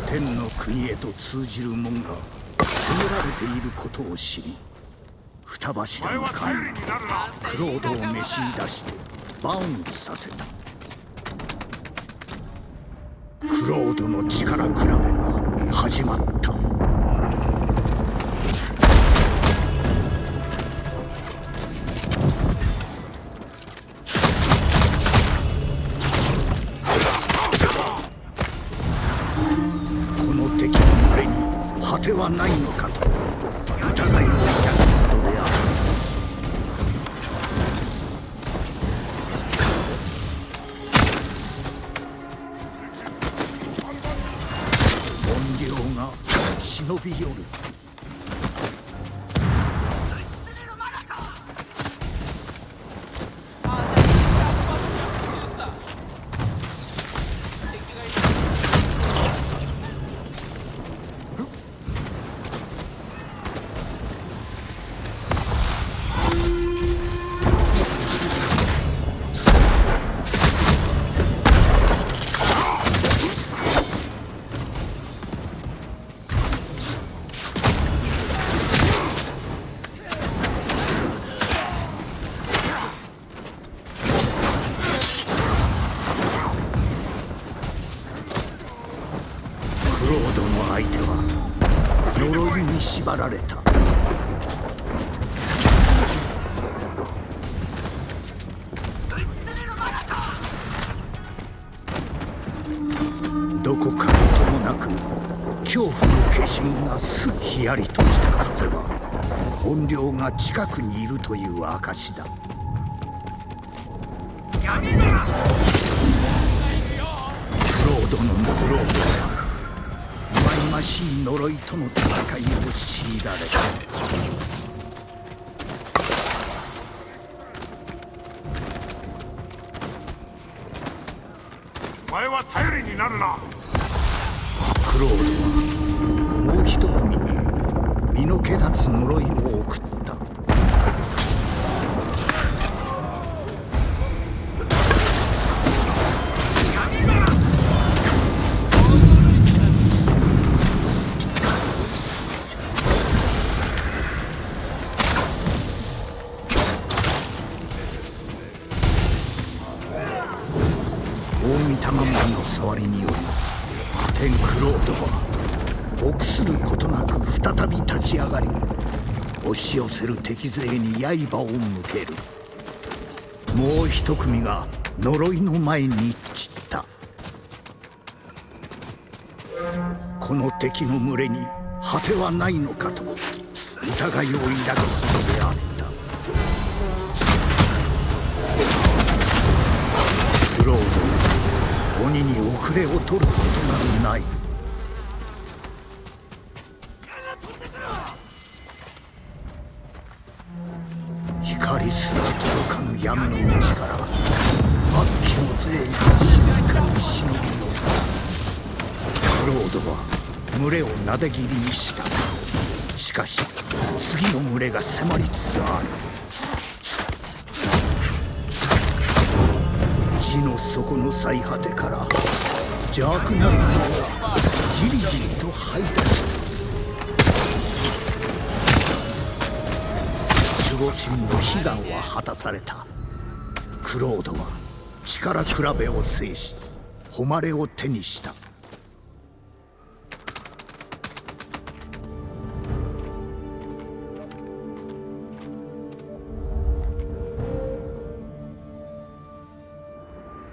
天の国へと通じる門が攻められていることを知り、双柱の神がクロードを召し出してバウンドさせた。クロードの力比べが始まった。この敵の群れに果てはないのかと疑いを抱くことである。怨霊が忍び寄る。クロードの相手は呪いに縛られた。どこからともなく恐怖の化身がすひやりとした風は怨霊が近くにいるという証だ。闇だ！クロードのクロードは忌々しい呪いとの戦いを強いられた。 お前は頼りになるな。 クロードはもう一組に身の毛立つ呪いを送った。大御霊の触りにより天クロードは臆することなく再び立ち上がり、押し寄せる敵勢に刃を向ける。もう一組が呪いの前に散った。この敵の群れに果てはないのかと疑いを抱くほどであった。クロード、鬼に遅れを取ることなどない。光すら届かぬ闇の道から悪鬼の勢が静かに忍び寄る。クロードは群れをなで斬りにした。しかし次の群れが迫りつつある。地の底の最果てから邪悪なるものがじりじりと這い出す。守護神の悲願は果たされた。クロードは力比べを制し誉れを手にした。